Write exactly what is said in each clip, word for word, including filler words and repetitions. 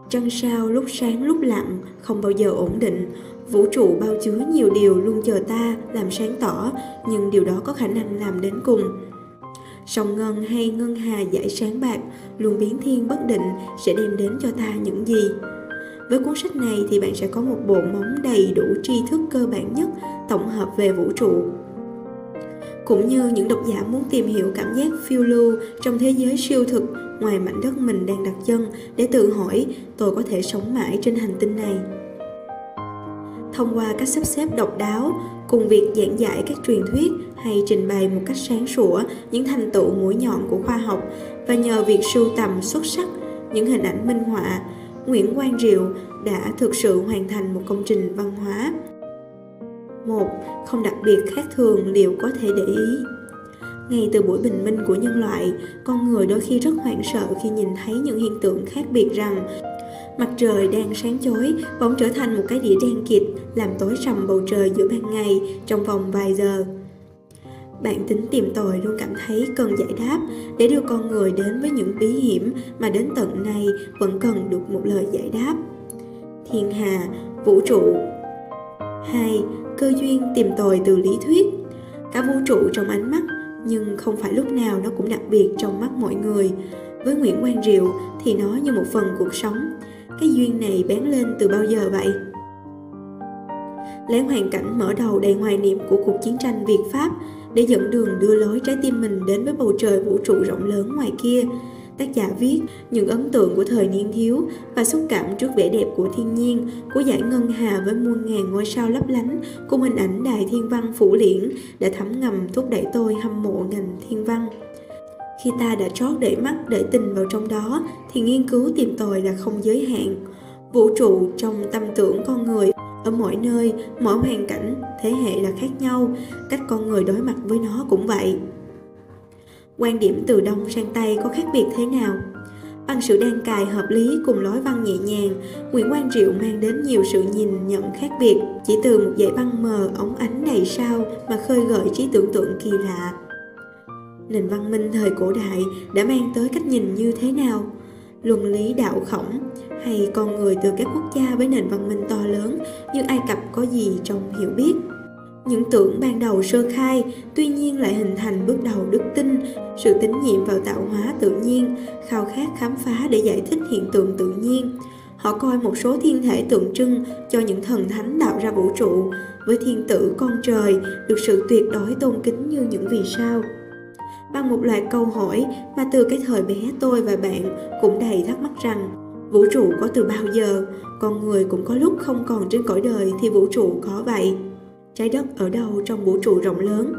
Trăng sao lúc sáng lúc lặng, không bao giờ ổn định. Vũ trụ bao chứa nhiều điều luôn chờ ta làm sáng tỏ, nhưng điều đó có khả năng làm đến cùng. Sông ngân hay ngân hà dải sáng bạc, luôn biến thiên bất định sẽ đem đến cho ta những gì? Với cuốn sách này thì bạn sẽ có một bộ móng đầy đủ tri thức cơ bản nhất, tổng hợp về vũ trụ. Cũng như những độc giả muốn tìm hiểu cảm giác phiêu lưu trong thế giới siêu thực ngoài mảnh đất mình đang đặt chân, để tự hỏi tôi có thể sống mãi trên hành tinh này. Thông qua cách sắp xếp độc đáo, cùng việc giảng giải các truyền thuyết hay trình bày một cách sáng sủa những thành tựu mũi nhọn của khoa học, và nhờ việc sưu tầm xuất sắc những hình ảnh minh họa, Nguyễn Quang Diệu đã thực sự hoàn thành một công trình văn hóa. Một, không đặc biệt khác thường liệu có thể để ý. Ngay từ buổi bình minh của nhân loại, con người đôi khi rất hoảng sợ khi nhìn thấy những hiện tượng khác biệt rằng mặt trời đang sáng chói bỗng trở thành một cái đĩa đen kịt, làm tối sầm bầu trời giữa ban ngày trong vòng vài giờ. Bản tính tìm tòi luôn cảm thấy cần giải đáp để đưa con người đến với những bí hiểm mà đến tận nay vẫn cần được một lời giải đáp. Thiên hà, vũ trụ. Hai, cơ duyên tìm tòi từ lý thuyết. Cả vũ trụ trong ánh mắt, nhưng không phải lúc nào nó cũng đặc biệt trong mắt mọi người. Với Nguyễn Quang Diệu thì nó như một phần cuộc sống. Cái duyên này bén lên từ bao giờ vậy? Lấy hoàn cảnh mở đầu đầy hoài niệm của cuộc chiến tranh Việt-Pháp để dẫn đường đưa lối trái tim mình đến với bầu trời vũ trụ rộng lớn ngoài kia, tác giả viết những ấn tượng của thời niên thiếu và xúc cảm trước vẻ đẹp của thiên nhiên, của dải ngân hà với muôn ngàn ngôi sao lấp lánh, cùng hình ảnh đài thiên văn phủ liễn đã thấm ngầm thúc đẩy tôi hâm mộ ngành thiên văn. Khi ta đã trót để mắt, để tình vào trong đó, thì nghiên cứu tìm tòi là không giới hạn. Vũ trụ trong tâm tưởng con người, ở mỗi nơi, mỗi hoàn cảnh, thế hệ là khác nhau, cách con người đối mặt với nó cũng vậy. Quan điểm từ đông sang tây có khác biệt thế nào? Bằng sự đan cài hợp lý cùng lối văn nhẹ nhàng, Nguyễn Quang Diệu mang đến nhiều sự nhìn nhận khác biệt, chỉ từ một dải văn mờ óng ánh đầy sao mà khơi gợi trí tưởng tượng kỳ lạ. Nền văn minh thời cổ đại đã mang tới cách nhìn như thế nào? Luân lý đạo khổng, hay con người từ các quốc gia với nền văn minh to lớn như Ai Cập có gì trong hiểu biết? Những tưởng ban đầu sơ khai, tuy nhiên lại hình thành bước đầu đức tin, sự tín nhiệm vào tạo hóa tự nhiên, khao khát khám phá để giải thích hiện tượng tự nhiên. Họ coi một số thiên thể tượng trưng cho những thần thánh tạo ra vũ trụ, với thiên tử con trời được sự tuyệt đối tôn kính như những vì sao. Bằng một loạt câu hỏi mà từ cái thời bé tôi và bạn cũng đầy thắc mắc rằng vũ trụ có từ bao giờ, con người cũng có lúc không còn trên cõi đời thì vũ trụ có vậy. Trái đất ở đâu trong vũ trụ rộng lớn?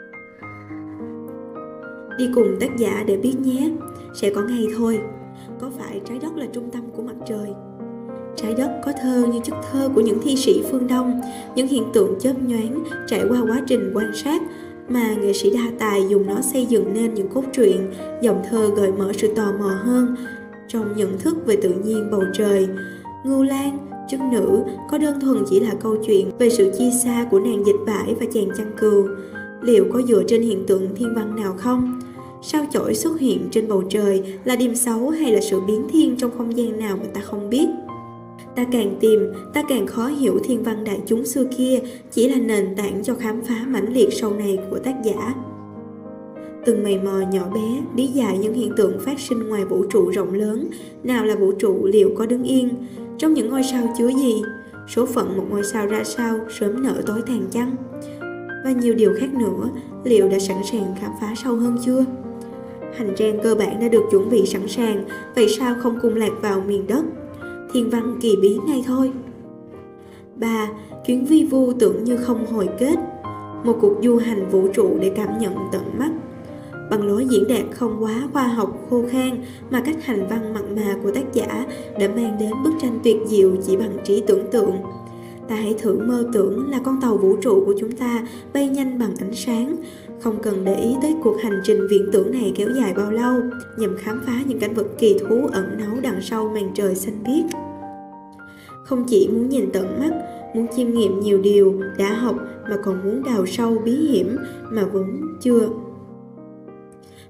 Đi cùng tác giả để biết nhé, sẽ có ngày thôi. Có phải trái đất là trung tâm của mặt trời? Trái đất có thơ như chất thơ của những thi sĩ phương Đông, những hiện tượng chớp nhoáng trải qua quá trình quan sát mà nghệ sĩ đa tài dùng nó xây dựng nên những cốt truyện, dòng thơ gợi mở sự tò mò hơn trong nhận thức về tự nhiên bầu trời. Ngưu Lang, Chức Nữ có đơn thuần chỉ là câu chuyện về sự chia xa của nàng dịch vải và chàng chăn cừu. Liệu có dựa trên hiện tượng thiên văn nào không? Sao chổi xuất hiện trên bầu trời là điểm xấu hay là sự biến thiên trong không gian nào mà ta không biết? Ta càng tìm, ta càng khó hiểu thiên văn đại chúng xưa kia chỉ là nền tảng cho khám phá mãnh liệt sau này của tác giả. Từng mày mò nhỏ bé lý giải những hiện tượng phát sinh ngoài vũ trụ rộng lớn. Nào là vũ trụ liệu có đứng yên? Trong những ngôi sao chứa gì? Số phận một ngôi sao ra sao sớm nở tối tàn chăng? Và nhiều điều khác nữa, liệu đã sẵn sàng khám phá sâu hơn chưa? Hành trang cơ bản đã được chuẩn bị sẵn sàng, vậy sao không cùng lạc vào miền đất? Thiên văn kỳ bí ngay thôi. Ba. Chuyến vi vu tưởng như không hồi kết. Một cuộc du hành vũ trụ để cảm nhận tận mắt. Bằng lối diễn đạt không quá khoa học khô khan mà cách hành văn mặn mà của tác giả đã mang đến bức tranh tuyệt diệu chỉ bằng trí tưởng tượng. Ta hãy thử mơ tưởng là con tàu vũ trụ của chúng ta bay nhanh bằng ánh sáng, không cần để ý tới cuộc hành trình viễn tưởng này kéo dài bao lâu, nhằm khám phá những cảnh vật kỳ thú ẩn náu đằng sau màn trời xanh biếc. Không chỉ muốn nhìn tận mắt, muốn chiêm nghiệm nhiều điều đã học mà còn muốn đào sâu bí hiểm mà vốn chưa.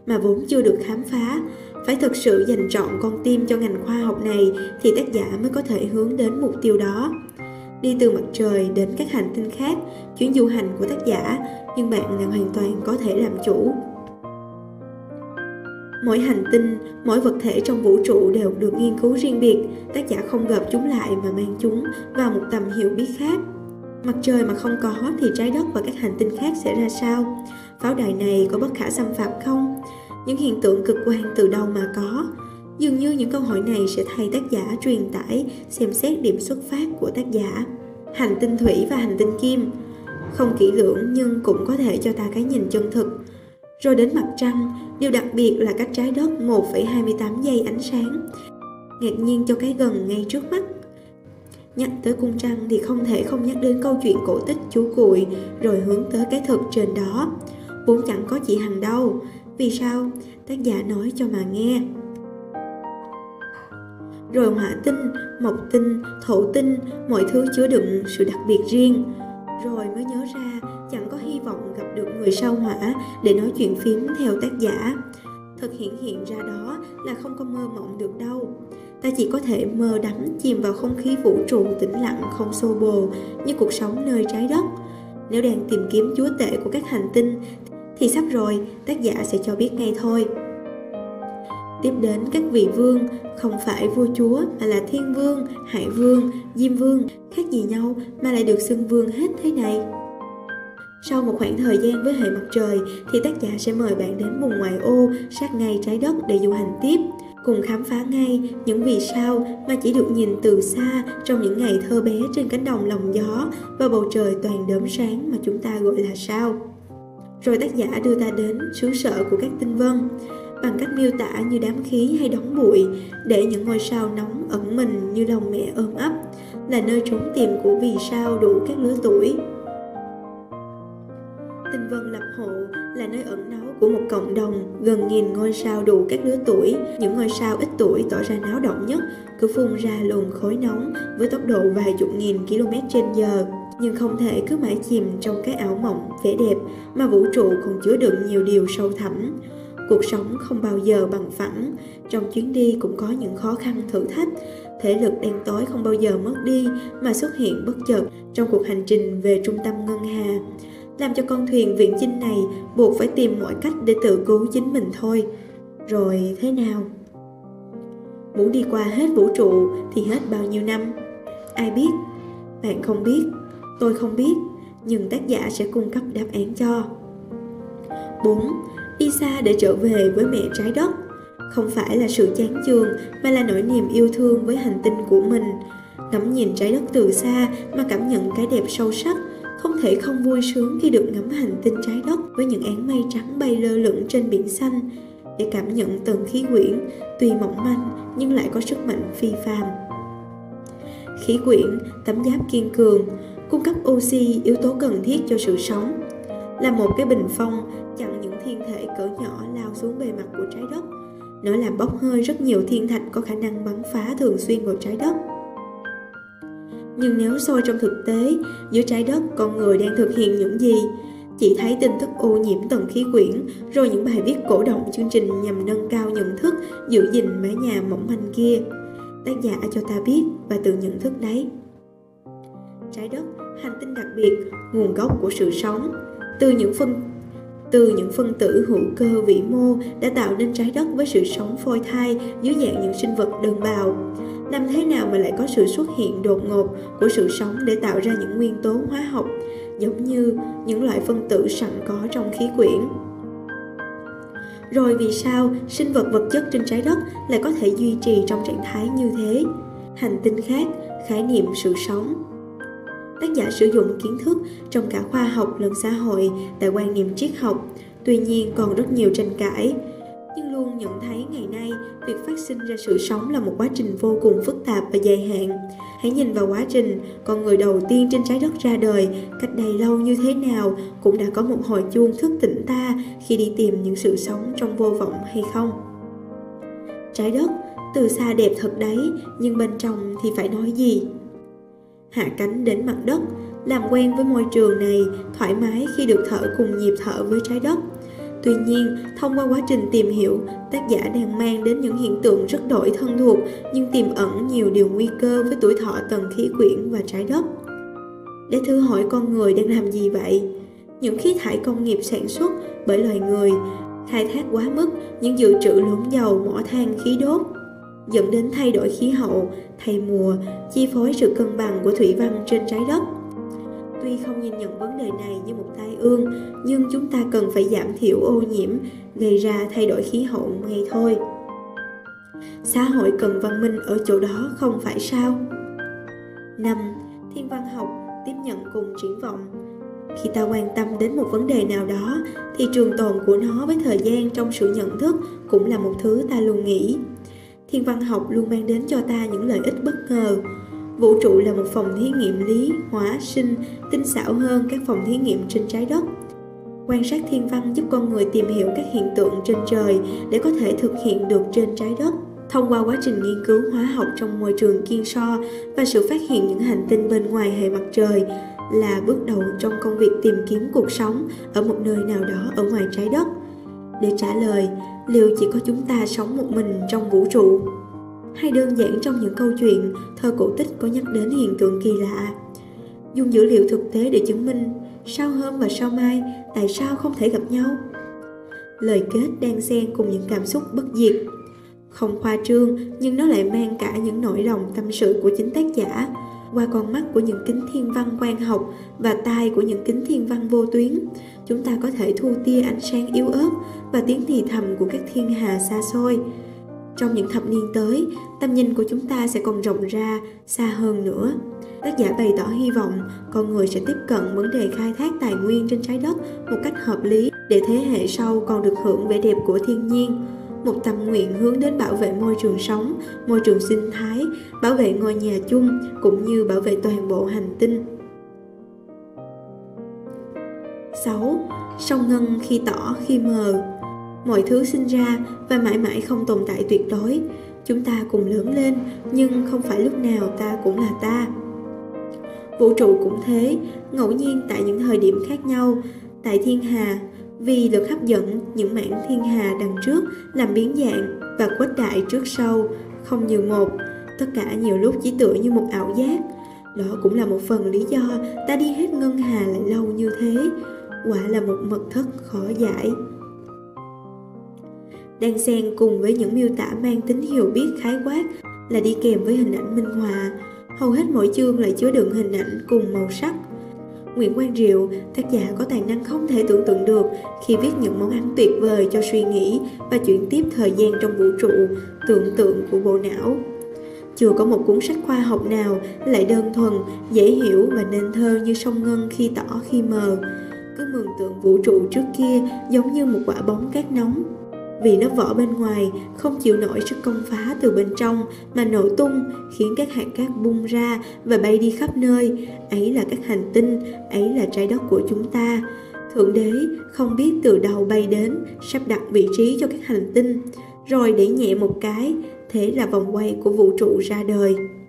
mà vốn chưa được khám phá. Phải thực sự dành trọn con tim cho ngành khoa học này thì tác giả mới có thể hướng đến mục tiêu đó. Đi từ mặt trời đến các hành tinh khác, chuyến du hành của tác giả, nhưng bạn là hoàn toàn có thể làm chủ. Mỗi hành tinh, mỗi vật thể trong vũ trụ đều được nghiên cứu riêng biệt, tác giả không gộp chúng lại mà mang chúng vào một tầm hiểu biết khác. Mặt trời mà không có thì trái đất và các hành tinh khác sẽ ra sao? Pháo đài này có bất khả xâm phạm không? Những hiện tượng cực đoan từ đâu mà có? Dường như những câu hỏi này sẽ thay tác giả truyền tải, xem xét điểm xuất phát của tác giả. Hành tinh thủy và hành tinh kim, không kỹ lưỡng nhưng cũng có thể cho ta cái nhìn chân thực. Rồi đến mặt trăng, điều đặc biệt là cách trái đất một phẩy hai mươi tám giây ánh sáng, ngạc nhiên cho cái gần ngay trước mắt. Nhắc tới cung trăng thì không thể không nhắc đến câu chuyện cổ tích chú cuội, rồi hướng tới cái thực trên đó. Vốn chẳng có chị Hằng đâu. Vì sao? Tác giả nói cho mà nghe. Rồi hỏa tinh, mộc tinh, thổ tinh, mọi thứ chứa đựng sự đặc biệt riêng. Rồi mới nhớ ra chẳng có hy vọng gặp được người sao hỏa để nói chuyện phím theo tác giả. Thật hiện hiện ra đó là không có mơ mộng được đâu. Ta chỉ có thể mơ đắm chìm vào không khí vũ trụ tĩnh lặng không xô bồ như cuộc sống nơi trái đất. Nếu đang tìm kiếm chúa tể của các hành tinh thì sắp rồi tác giả sẽ cho biết ngay thôi. Tiếp đến các vị vương, không phải vua chúa mà là thiên vương, hải vương, diêm vương, khác gì nhau mà lại được xưng vương hết thế này. Sau một khoảng thời gian với hệ mặt trời thì tác giả sẽ mời bạn đến vùng ngoại ô sát ngay trái đất để du hành tiếp, cùng khám phá ngay những vì sao mà chỉ được nhìn từ xa trong những ngày thơ bé trên cánh đồng lòng gió và bầu trời toàn đốm sáng mà chúng ta gọi là sao. Rồi tác giả đưa ta đến xứ sở của các tinh vân, bằng cách miêu tả như đám khí hay đống bụi, để những ngôi sao nóng ẩn mình như lòng mẹ ôm ấp, là nơi trốn tìm của vì sao đủ các lứa tuổi. Tinh vân lập hộ là nơi ẩn náu của một cộng đồng gần nghìn ngôi sao đủ các lứa tuổi. Những ngôi sao ít tuổi tỏ ra náo động nhất, cứ phun ra luồng khói nóng với tốc độ vài chục nghìn km trên giờ. Nhưng không thể cứ mãi chìm trong cái ảo mộng vẻ đẹp, mà vũ trụ còn chứa đựng nhiều điều sâu thẳm. Cuộc sống không bao giờ bằng phẳng, trong chuyến đi cũng có những khó khăn thử thách. Thể lực đen tối không bao giờ mất đi mà xuất hiện bất chợt trong cuộc hành trình về trung tâm ngân hà, làm cho con thuyền viễn chinh này buộc phải tìm mọi cách để tự cứu chính mình thôi. Rồi thế nào? Muốn đi qua hết vũ trụ thì hết bao nhiêu năm? Ai biết? Bạn không biết, tôi không biết, nhưng tác giả sẽ cung cấp đáp án cho. bốn. Đi xa để trở về với mẹ trái đất. Không phải là sự chán chường mà là nỗi niềm yêu thương với hành tinh của mình. Ngắm nhìn trái đất từ xa mà cảm nhận cái đẹp sâu sắc, không thể không vui sướng khi được ngắm hành tinh trái đất với những áng mây trắng bay lơ lửng trên biển xanh, để cảm nhận tầng khí quyển tuy mỏng manh nhưng lại có sức mạnh phi phàm. Khí quyển, tấm giáp kiên cường, cung cấp oxy, yếu tố cần thiết cho sự sống, là một cái bình phong chặn những thiên thể cỡ nhỏ lao xuống bề mặt của trái đất. Nó làm bốc hơi rất nhiều thiên thạch có khả năng bắn phá thường xuyên vào trái đất. Nhưng nếu soi trong thực tế, dưới trái đất con người đang thực hiện những gì? Chỉ thấy tin tức ô nhiễm tầng khí quyển, rồi những bài viết cổ động chương trình nhằm nâng cao nhận thức, giữ gìn mái nhà mỏng manh kia. Tác giả cho ta biết và tự nhận thức đấy. Trái đất, hành tinh đặc biệt, nguồn gốc của sự sống. Từ những phân Từ những phân tử hữu cơ vĩ mô đã tạo nên trái đất với sự sống phôi thai dưới dạng những sinh vật đơn bào. Làm thế nào mà lại có sự xuất hiện đột ngột của sự sống để tạo ra những nguyên tố hóa học, giống như những loại phân tử sẵn có trong khí quyển? Rồi vì sao sinh vật vật chất trên trái đất lại có thể duy trì trong trạng thái như thế? Hành tinh khác, khái niệm sự sống. Tác giả sử dụng kiến thức trong cả khoa học lẫn xã hội tại quan niệm triết học, tuy nhiên còn rất nhiều tranh cãi. Nhưng luôn nhận thấy ngày nay, việc phát sinh ra sự sống là một quá trình vô cùng phức tạp và dài hạn. Hãy nhìn vào quá trình con người đầu tiên trên trái đất ra đời cách đây lâu như thế nào, cũng đã có một hồi chuông thức tỉnh ta khi đi tìm những sự sống trong vô vọng hay không. Trái đất, từ xa đẹp thật đấy, nhưng bên trong thì phải nói gì? Hạ cánh đến mặt đất, làm quen với môi trường này, thoải mái khi được thở cùng nhịp thở với trái đất. Tuy nhiên, thông qua quá trình tìm hiểu, tác giả đang mang đến những hiện tượng rất đổi thân thuộc nhưng tiềm ẩn nhiều điều nguy cơ với tuổi thọ tầng khí quyển và trái đất. Để thử hỏi con người đang làm gì vậy? Những khí thải công nghiệp sản xuất bởi loài người, khai thác quá mức những dự trữ lớn dầu, mỏ than, khí đốt, dẫn đến thay đổi khí hậu, thay mùa, chi phối sự cân bằng của thủy văn trên trái đất. Tuy không nhìn nhận vấn đề này như một tai ương, nhưng chúng ta cần phải giảm thiểu ô nhiễm gây ra thay đổi khí hậu ngay thôi. Xã hội cần văn minh ở chỗ đó không phải sao? năm. Thiên văn học tiếp nhận cùng triển vọng. Khi ta quan tâm đến một vấn đề nào đó, thì trường tồn của nó với thời gian trong sự nhận thức cũng là một thứ ta luôn nghĩ. Thiên văn học luôn mang đến cho ta những lợi ích bất ngờ. Vũ trụ là một phòng thí nghiệm lý, hóa, sinh, tinh xảo hơn các phòng thí nghiệm trên trái đất. Quan sát thiên văn giúp con người tìm hiểu các hiện tượng trên trời để có thể thực hiện được trên trái đất. Thông qua quá trình nghiên cứu hóa học trong môi trường kiên so và sự phát hiện những hành tinh bên ngoài hệ mặt trời là bước đầu trong công việc tìm kiếm cuộc sống ở một nơi nào đó ở ngoài trái đất. Để trả lời, liệu chỉ có chúng ta sống một mình trong vũ trụ? Hay đơn giản trong những câu chuyện, thơ cổ tích có nhắc đến hiện tượng kỳ lạ? Dùng dữ liệu thực tế để chứng minh sao hôm và sao mai tại sao không thể gặp nhau? Lời kết đan xen cùng những cảm xúc bất diệt. Không khoa trương nhưng nó lại mang cả những nỗi lòng tâm sự của chính tác giả qua con mắt của những kính thiên văn quang học và tai của những kính thiên văn vô tuyến. Chúng ta có thể thu tia ánh sáng yếu ớt và tiếng thì thầm của các thiên hà xa xôi. Trong những thập niên tới, tầm nhìn của chúng ta sẽ còn rộng ra, xa hơn nữa. Tác giả bày tỏ hy vọng con người sẽ tiếp cận vấn đề khai thác tài nguyên trên trái đất một cách hợp lý để thế hệ sau còn được hưởng vẻ đẹp của thiên nhiên. Một tâm nguyện hướng đến bảo vệ môi trường sống, môi trường sinh thái, bảo vệ ngôi nhà chung cũng như bảo vệ toàn bộ hành tinh. sáu. Song ngân khi tỏ khi mờ. Mọi thứ sinh ra và mãi mãi không tồn tại tuyệt đối. Chúng ta cùng lớn lên, nhưng không phải lúc nào ta cũng là ta. Vũ trụ cũng thế, ngẫu nhiên tại những thời điểm khác nhau. Tại thiên hà, vì lực hấp dẫn, những mảng thiên hà đằng trước làm biến dạng và khuếch đại trước sau, không như một. Tất cả nhiều lúc chỉ tựa như một ảo giác. Đó cũng là một phần lý do ta đi hết ngân hà lại lâu như thế. Quả là một mật thất khó giải. Đan xen cùng với những miêu tả mang tính hiểu biết khái quát là đi kèm với hình ảnh minh họa. Hầu hết mỗi chương lại chứa đựng hình ảnh cùng màu sắc. Nguyễn Quang Diệu, tác giả có tài năng không thể tưởng tượng được khi viết những món ăn tuyệt vời cho suy nghĩ và chuyển tiếp thời gian trong vũ trụ, tưởng tượng của bộ não. Chưa có một cuốn sách khoa học nào lại đơn thuần, dễ hiểu và nên thơ như Song ngân khi tỏ khi mờ. Cứ mường tượng vũ trụ trước kia giống như một quả bóng cát nóng. Vì lớp vỏ bên ngoài không chịu nổi sức công phá từ bên trong mà nổ tung, khiến các hạt cát bung ra và bay đi khắp nơi. Ấy là các hành tinh, ấy là trái đất của chúng ta. Thượng đế không biết từ đâu bay đến, sắp đặt vị trí cho các hành tinh, rồi đẩy nhẹ một cái, thế là vòng quay của vũ trụ ra đời.